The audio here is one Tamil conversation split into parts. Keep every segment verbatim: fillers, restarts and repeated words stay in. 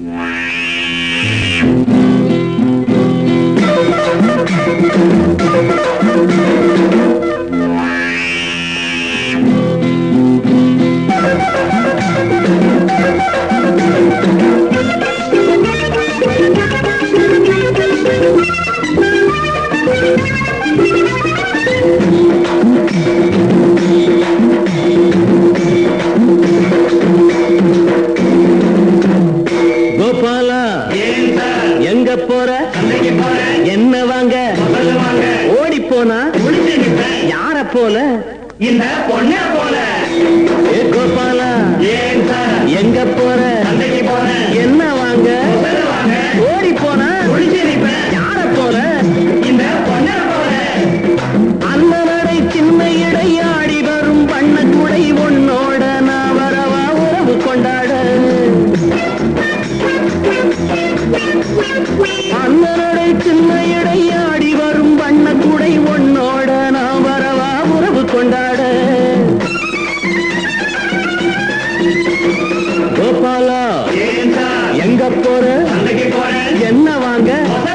போல இந்த பொண்ண போல கோபாலா ஏன் சார் எங்க போற சந்தைக்கு போற என்ன வாங்க ஓடி போனா ஒளிச்சிருப்பேன் யார போல இந்த பொண்ண போல அந்த நடை சின்ன இடையாடி வரும் பண்ண குடை உன்னோட நான் வரவா உறவு கொண்டாட அந்த நடை சின்ன இடையாடி வரும் பண்ண குடை உன்னோட நான் வரவா உறவு கொண்டாட கோபாலா எங்க போற என்ன வாங்க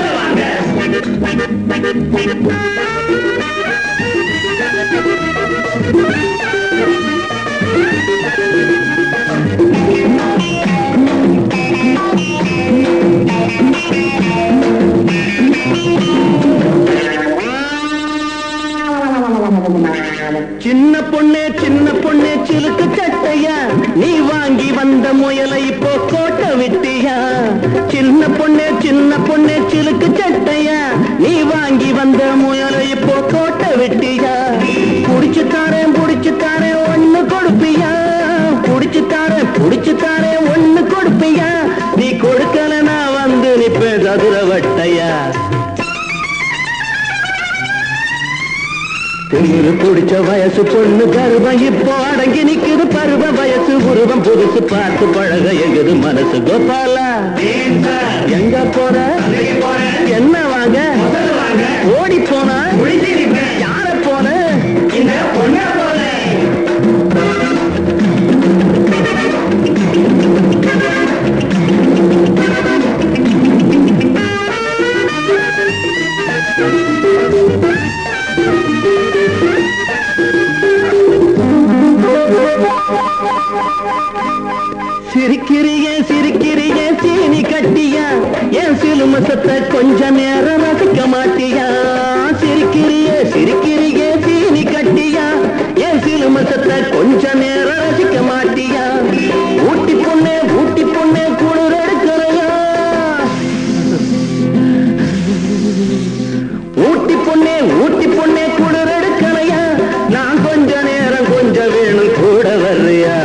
சின்ன பொண்ணே சின்ன பொண்ணே சிலுக்கு சட்டையா நீ வாங்கி வந்த முயலை இப்போ கோட்டை விட்டியா சின்ன பொண்ணே சின்ன பொண்ணே சிலுக்கு சட்டையா நீ வாங்கி வந்த முயலை இப்போ கோட்டை விட்டியா புடிச்சு தாரேன் புடிச்சு தாரேன் ஒண்ணு கொடுப்பியா புடிச்சு தாரேன் புடிச்சு தாரேன் ஒண்ணு கொடுப்பியா நீ கொடுக்கல நான் வந்து நிப்பேன் சதுர வட்டையா திமிரு குடிச்ச வயசு பொண்ணு பருவம் இப்போ அடங்கி நிக்குது பருவ வயசு உருவம் புதுசு பார்த்து பழக எங்குது மனசு கோபாலா எங்க போற என்ன வாங்க ஓடி போனா யார போன இந்த பொண்ண போல சிரிக்கிறியே சிரிக்கிறியே சீனி கட்டியா என் சிலுமசத்தை கொஞ்ச நேரம் ரசிக்க மாட்டியா சிரிக்கிறியே சிரிக்கிறியே சீனி கட்டியா என் சிலுமசத்தை கொஞ்ச நேரம் ரசிக்க மாட்டியா ஊட்டி பொண்ணே ஊட்டி பொண்ணே குளிர் எடுக்கிறையா ஊட்டி பொண்ணே ஊட்டி பொண்ணே குளிர் எடுக்கிறையா நான் கொஞ்ச நேரம் கொஞ்சம் வேணும் கூட வர்றியா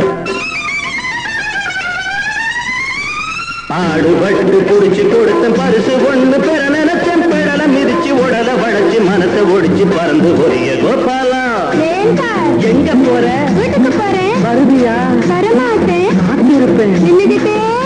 ஆடுபட்டு புடிச்சு கொடுத்த பரிசு ஒண்ணு பெற நினைச்சேன் பெடல மிதிச்சு உடல வளைச்சு மனத்தை ஒடிச்சு பறந்து போறிய கோபாலா எங்க போற வீட்டுக்கு போறேன் வருவியா வரமாட்டேன் காத்திருப்பேன்